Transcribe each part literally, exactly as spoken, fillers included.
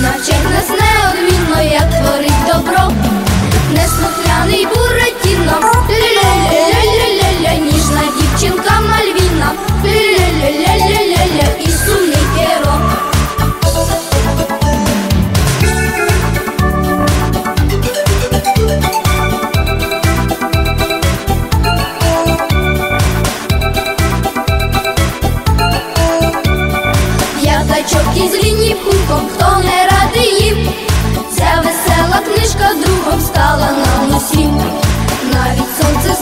навчать нас неодмінно, як творить добро. Неслухняний Буратіно, ля-ля-ля-ля-ля-ля-ля, ніжна дівчинка Мальвіна, ля-ля-ля-ля-ля-ля-ля, і сумний П'єро. П'ятачок із Вінні-Пухом, хто не радий їм, ця весела книжка другом стала нам усім. Навіть сонце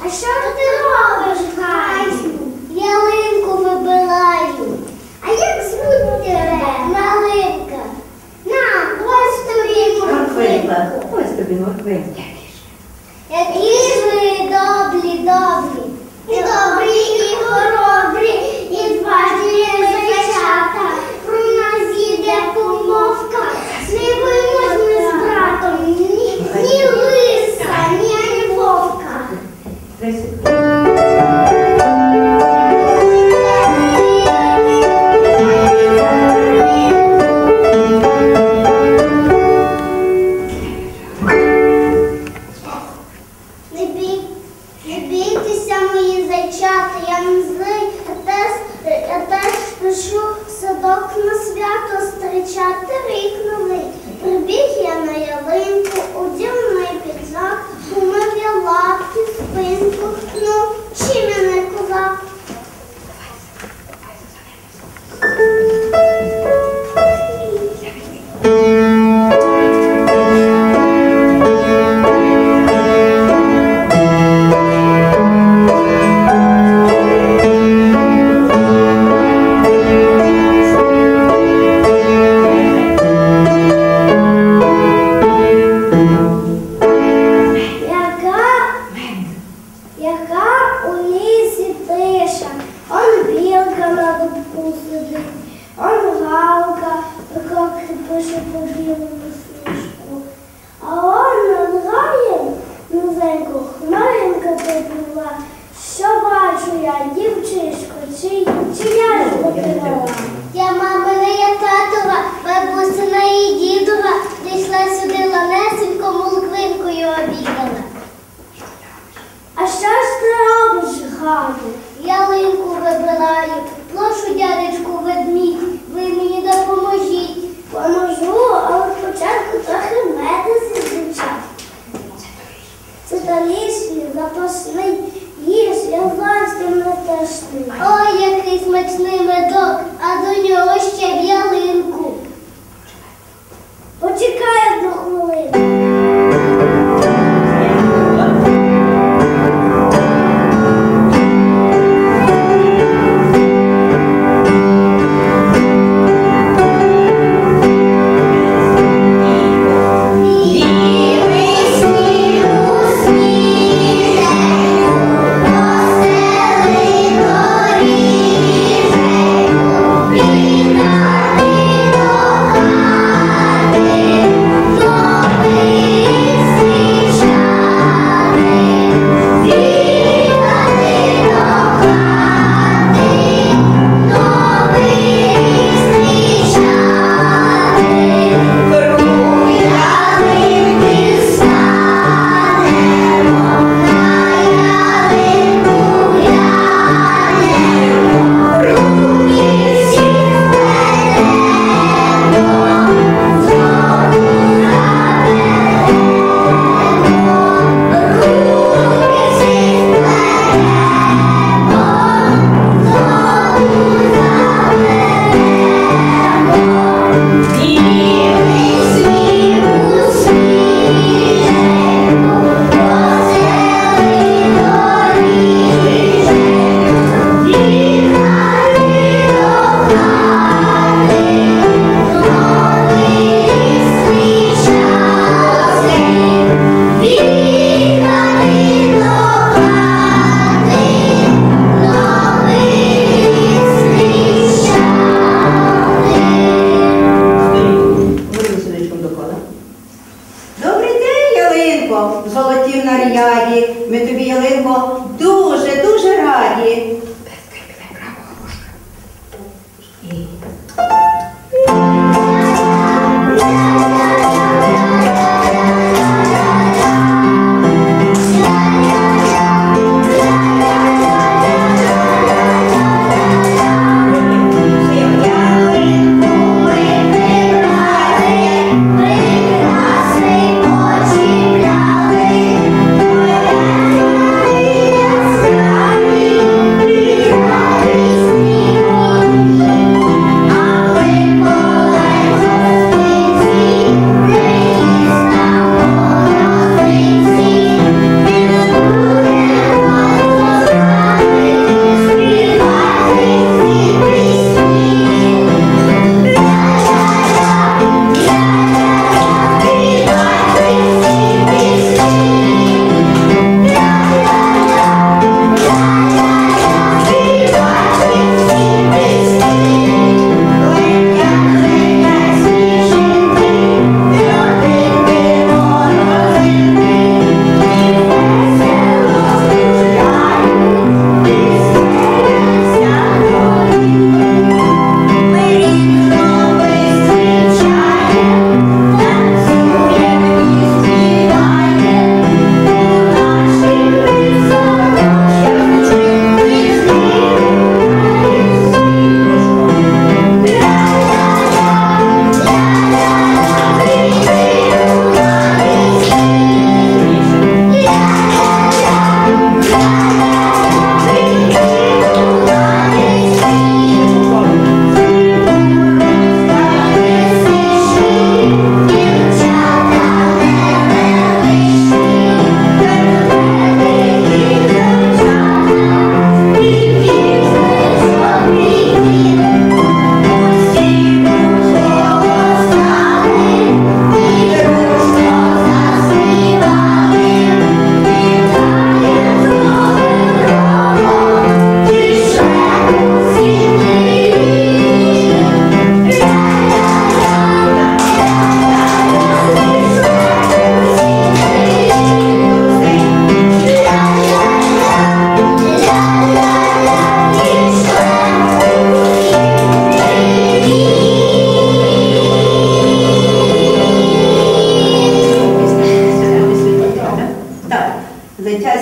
що ти робиш, Ганю? Ялинку вибираю. А як звуть тебе? Малинка. На, ось тобі морквинку. Ось тобі морквинка. Які ж ви добрі, добрі. І добрі, і хоробрі, і зважні зайчата. Про нас їде помовка. Не боїмось ми з братом ні, ні лиса, ні вовка. Не бій, не бійтеся, мої зайчата, я не злий, я теж, я теж пишу садок на свято зустрічати рік новий. Прибіг я на ялинку, одів на піджак, умив я лапки, спинку, ну, чим я не козак? Я мамина, я татова, бабусина і дідова, прийшла сюди ланесенько, морквинкою обідала. А що ж ти робиш, Ганю? Ялинку вибираю, прошу, дядечку ведмідь, ви мені допоможіть. Поможу, але спочатку трохи меду зізичав. Це талішний, запашний, їж, я зовсім не страшний. Ой, який смачний медок, а до нього ще в ялинку. Почекай одну хвилину. Золоті в наряді, ми тобі, ялинко, дуже, дуже раді. Thank you.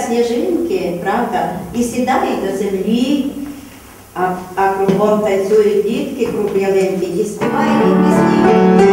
сніжинки, правда, і сідають до землі, а, а кругом танцюють дітки, круг ялинки, і співають їм пісні.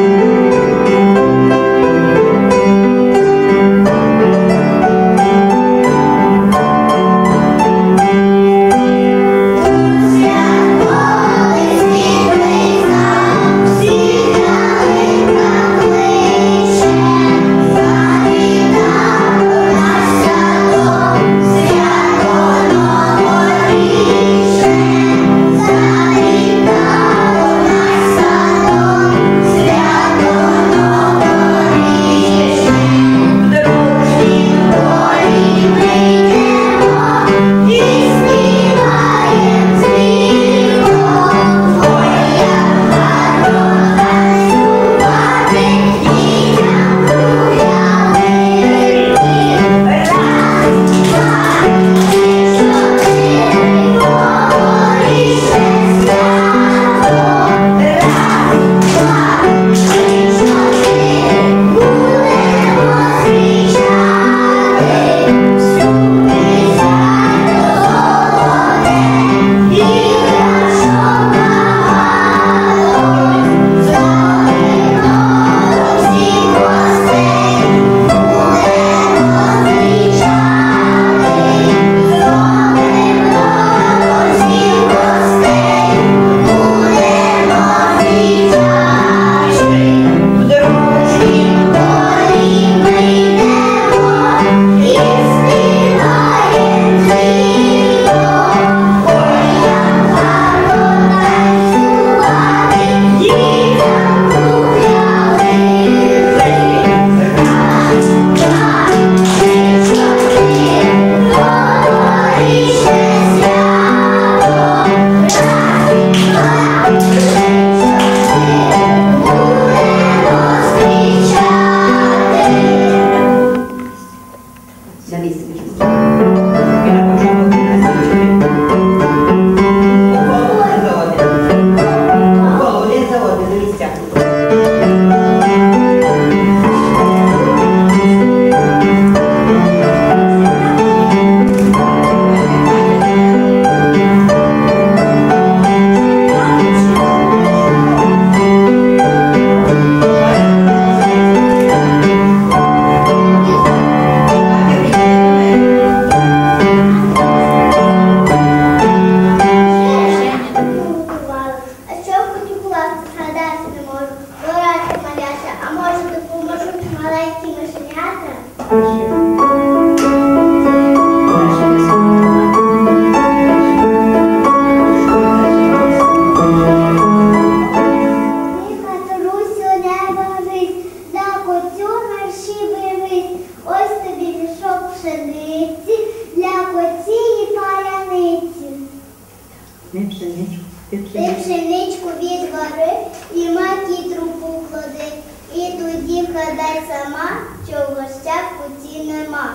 Ти пшеничку відвари і макітру поклади, і тоді вгадай сама, що в гостях куті нема.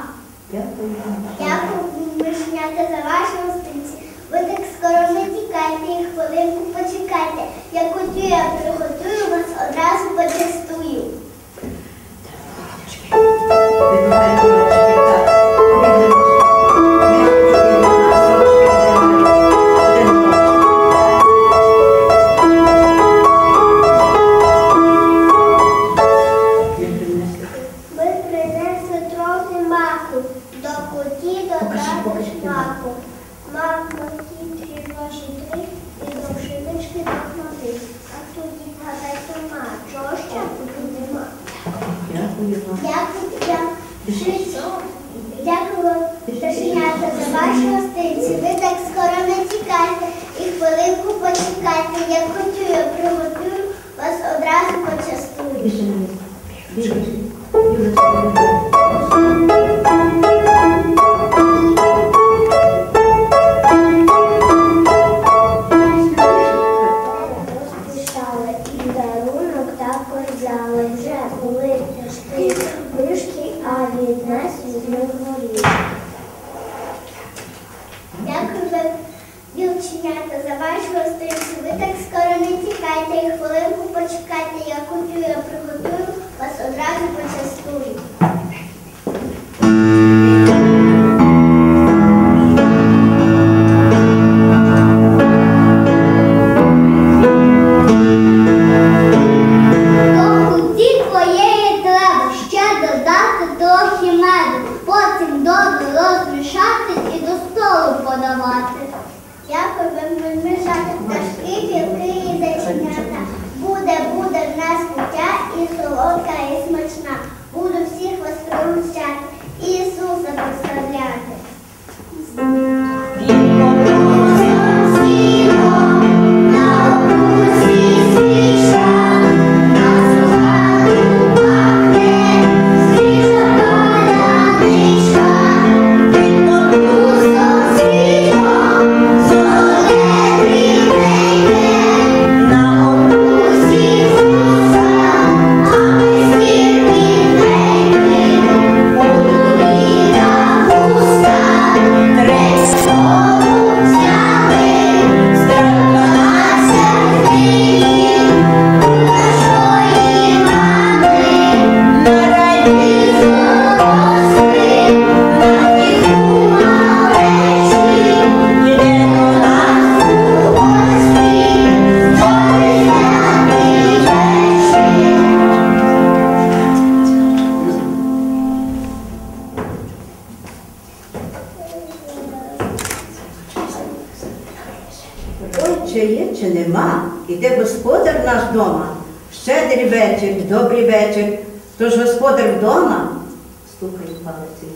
Дякую, мишнята, за ваші гостинці. Ви так скоро не тікайте і хвилинку почекайте. Як кутю я приготую, вас одразу почастую. Дякую вам, пшенята, за ваші гостинці. Ви так скоро не тікайте і хвилинку почекайте. Як кутю я приготую, вас одразу почастую. Розпишали і дарунок також взяли. Вже були тяжкі брюшки, а від нас візьми горі. Дякую вам, дівченята, за вашу гостинцю. Ви так скоро не тікайте і хвилинку почекайте. Я кутю я приготую, вас одразу почастую. добре розмішати і до столу подавати. Дякую вам, вельмишата, пташки, білки і зайченята. Буде, буде в нас куття і солодка, і смачна. Буду всіх вас пригощати і Ісуса прославляти. Чи є, чи нема, іде господар наш дома. Щедрий вечір, добрий вечір. Тож господар вдома, стукай палиці.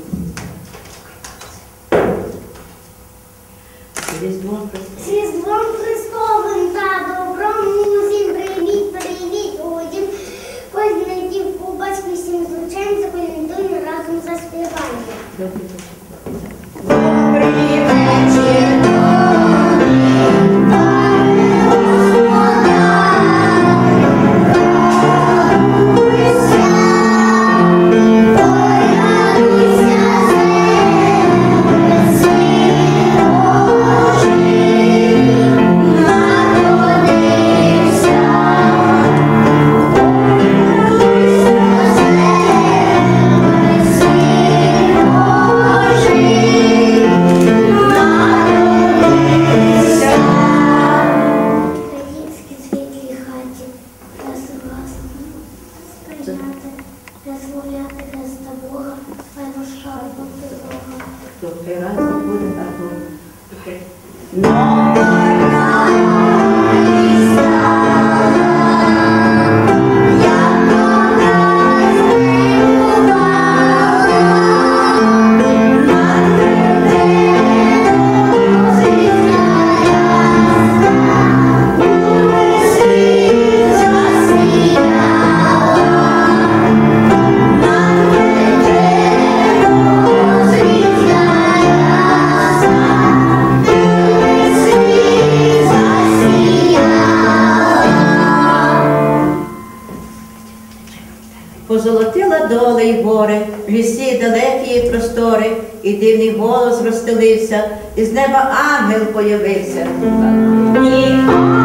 Різдвом Христовим. Різдвом Христовим та добром усім привіт, привіт, усім познайдів у батьку всім злочинцям, колінтуємо, разом заспіваємо. Добрий вечір. Добрий вечір. Добрий разом буде так. Позолотила доли й гори, ліси далекі і простори, і дивний голос розстелився, і з неба ангел появився. Ні,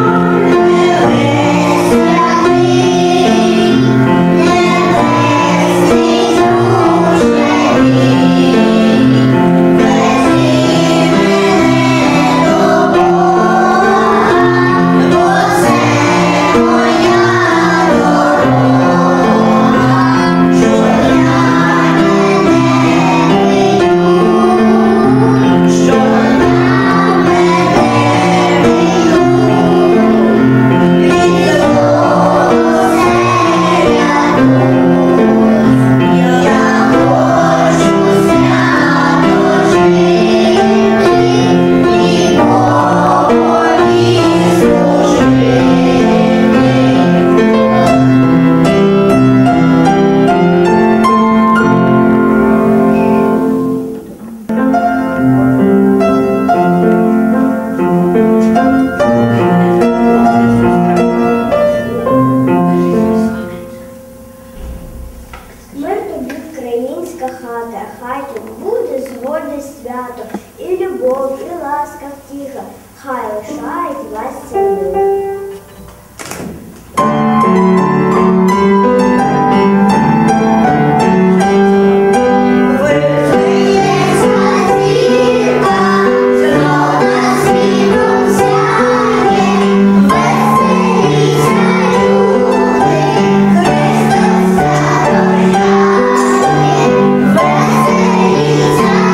хай лишають вас цілих. Веселіться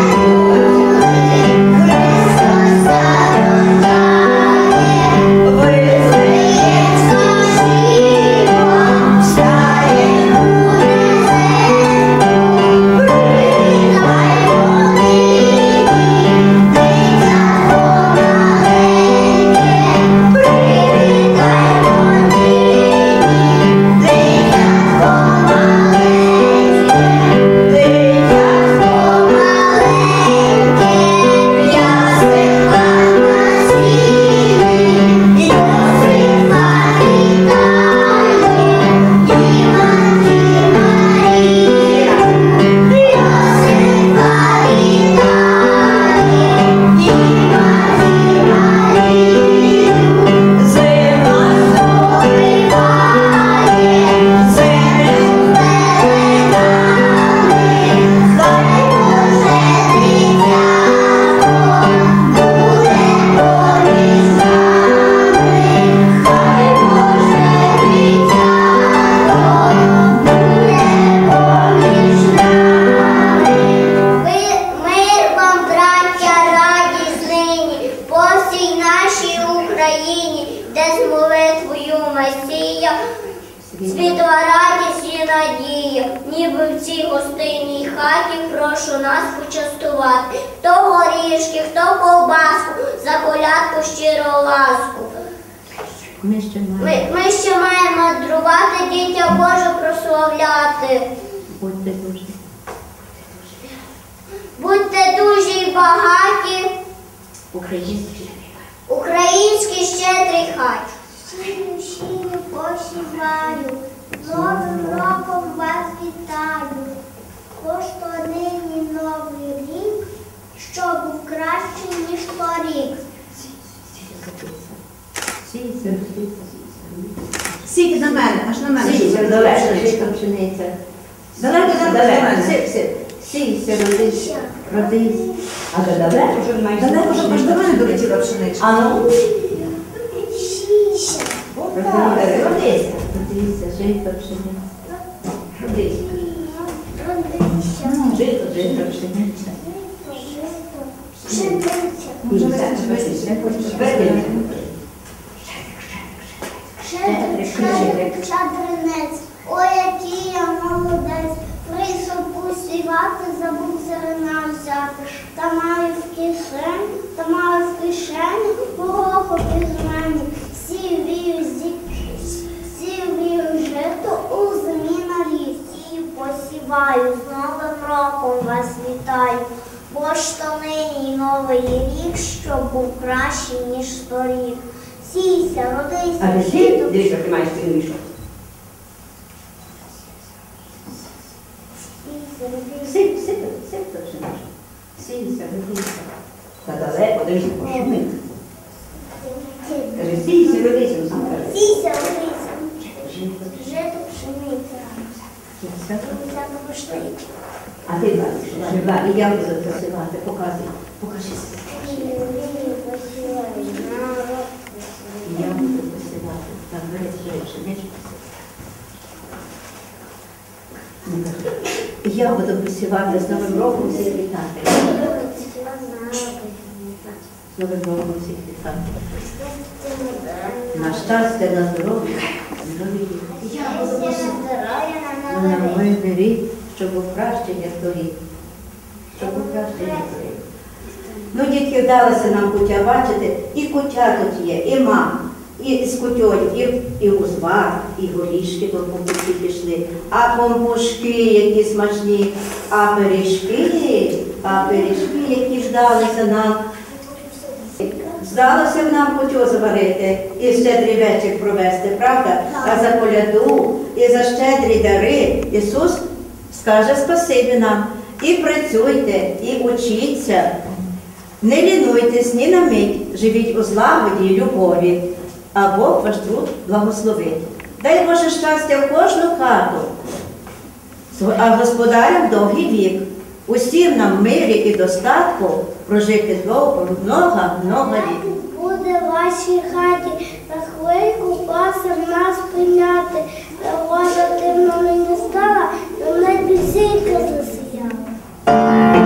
у цій гостинній хаті прошу нас почастувати. Хто горішки, хто ковбаску, за колядку щиру ласку. Ми ще Ми, маємо. ми ще маємо друбати, дітя Боже прославляти. Будьте дуже. Будьте дуже й багаті, Українські. українські щедрі хаті. Щирі, щирі посіваю, з Новим роком вас вітаю. Кожного нині новий рік, що був кращий, ніж торік. Сійся, сійся, Сійте на мене, аж на мене. сійся, далеко, жито пшениця. Далеко, далеко, далеко. Сі- сі- Сійся, родись, родись. А то далеко вже маєш. Далеко вже аж до мене долетіла пшеничка. А ну, Щіся. родись, родись, родися, жито пшениця. Родись, Родися. жито, жито пшениця. Пшениця. Вже весь Щедрик, щедрик, щедринець, ой, який я молодець, прийшов посівати, забув зерна взяти, та маю в кишені, та маю в кишені, гороху пізмені, сів вію сів вію жито у землі на ліс, сію посіваю, з Новим роком вас вітаю, бо ж то нині новий рік, щоб був кращий, ніж торік. Сійся, родися, А ти жито. дивіться, ти маєш цей мішок. Сійся, родися. Сіп, сіп, сіп, пшениця. Сійся, родися. Та далеко, дивіться, пошумить. Каже, сійся, родися, ну сам каже. Сійся, родися. Жито, Жито пшениця. сійся. Пшениця на пшениці. А ти бачиш, жива. І я буду посилати, показуй. Покажи. Вію, вію, посіваю, народ І я буду посилати. Так, бери, бери, пшеничку. І я буду посівати з Новим роком всіх вітати. З Новим роком всіх вітати. На щастя, на здоров'я, на новий рік. Я буду посівати на новий рік, щоб був кращий, як торік. Щоб був кращий, як торік. Ну, дітки, вдалося нам куття бачити, і куття тут є, і мама, і з кутьою, і, і узвар, і горішки до покупки пішли, а помпушки, які смачні, а пиріжки, а пиріжки, які ждалися нам. Здалося б нам кутю зварити і щедрий вечір провести, правда? А за коляду і за щедрі дари Ісус скаже спасибі нам. І працюйте, і учіться. Не лінуйтесь ні на мить, живіть у злагоді й любові, а Бог ваш труд благословить. Дай Боже щастя в кожну хату, а господарям довгий вік. Усім нам в мирі і достатку прожити довго, много-много літ. Буде в вашій хаті на хвильку пасом нас прийняти. Вода темно не стала, на небі зірка засіяла.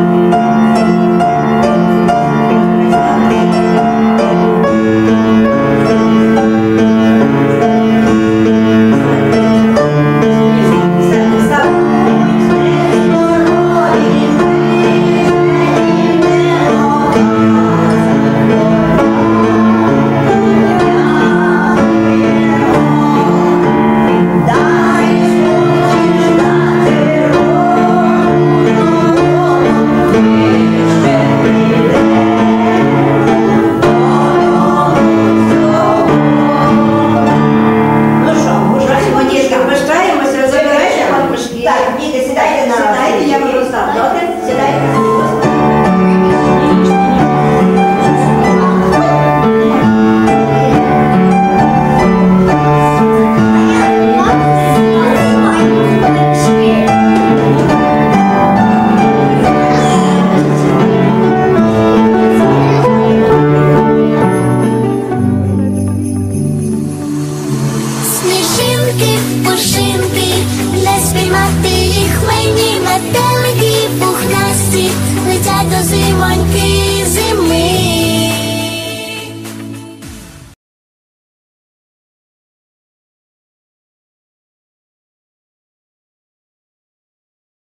Спіймати їх мені метелики пухнасті, летять до зимоньки.